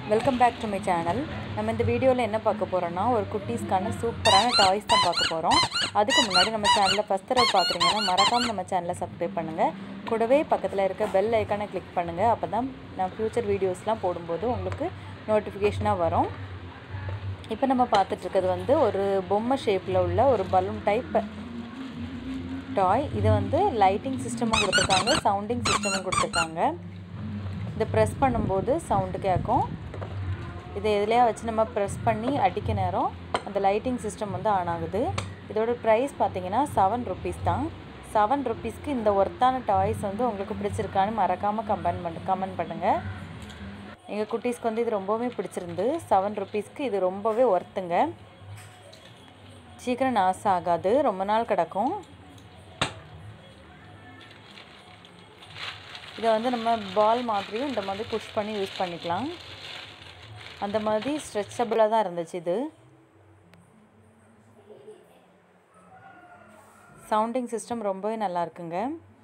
Welcome back to my channel. நம்ம இந்த வீடியோவில் என்ன பார்க்க போகிறோன்னா, ஒரு குட்டீஸ்க்கான சூப்பரான டாய்ஸ் தான் பார்க்க போகிறோம். அதுக்கு முன்னாடி நம்ம சேனலில் ஃபஸ்ட் தடவை பார்க்குறீங்கன்னா மறக்காமல் நம்ம சேனலை சப்ஸ்கிரைப் பண்ணுங்கள். கூடவே பக்கத்தில் இருக்க பெல் ஐக்கானை கிளிக் பண்ணுங்கள். அப்போ தான் நான் ஃப்யூச்சர் வீடியோஸ்லாம் போடும்போது உங்களுக்கு நோட்டிஃபிகேஷனாக வரும். இப்போ நம்ம பார்த்துட்ருக்கிறது வந்து ஒரு பொம்மை ஷேப்பில் உள்ள ஒரு பலூன் டைப் டாய். இது வந்து லைட்டிங் சிஸ்டமும் கொடுத்துருக்காங்க, சவுண்டிங் சிஸ்டமும் கொடுத்துருக்காங்க. இதை ப்ரெஸ் பண்ணும்போது சவுண்டு கேட்கும். இதை எதுலையா வச்சு நம்ம ப்ரெஸ் பண்ணி அடிக்க நேரம் அந்த லைட்டிங் சிஸ்டம் வந்து ஆன் ஆகுது. இதோட ப்ரைஸ் பார்த்தீங்கன்னா 7 rupees தான். 7 rupeesக்கு இந்த ஒர்த்தான டாய்ஸ் வந்து உங்களுக்கு பிடிச்சிருக்கான்னு மறக்காமல் கமெண்ட் பண்ணுங்கள். எங்கள் குட்டீஸ்க்கு வந்து இது ரொம்பவே பிடிச்சிருந்து. 7 rupeesக்கு இது ரொம்பவே ஒர்த்துங்க. சீக்கிரம் நாஸ் ஆகாது, ரொம்ப நாள் கிடக்கும். இதை வந்து நம்ம பால் மாதிரியும் இந்த மாதிரி புஷ் பண்ணி யூஸ் பண்ணிக்கலாம். அந்த மாதிரி ஸ்ட்ரெச்சபிளாக தான் இருந்துச்சு. இது சவுண்டிங் சிஸ்டம் ரொம்பவே நல்லா இருக்குங்க.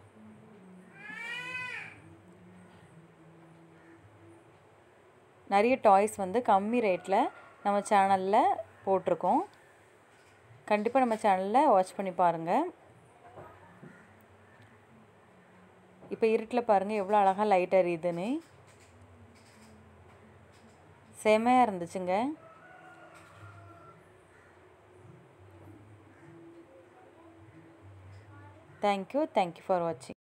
நிறைய டாய்ஸ் வந்து கம்மி ரேட்டில் நம்ம சேனலில் போட்டிருக்கோம். கண்டிப்பாக நம்ம சேனலில் வாட்ச் பண்ணி பாருங்கள். இப்போ இருட்டில் பாருங்கள் எவ்வளோ அழகாக லைட் எரியுதுன்னு. செமையாக இருந்துச்சுங்க. தேங்க்யூ ஃபார் வாட்சிங்.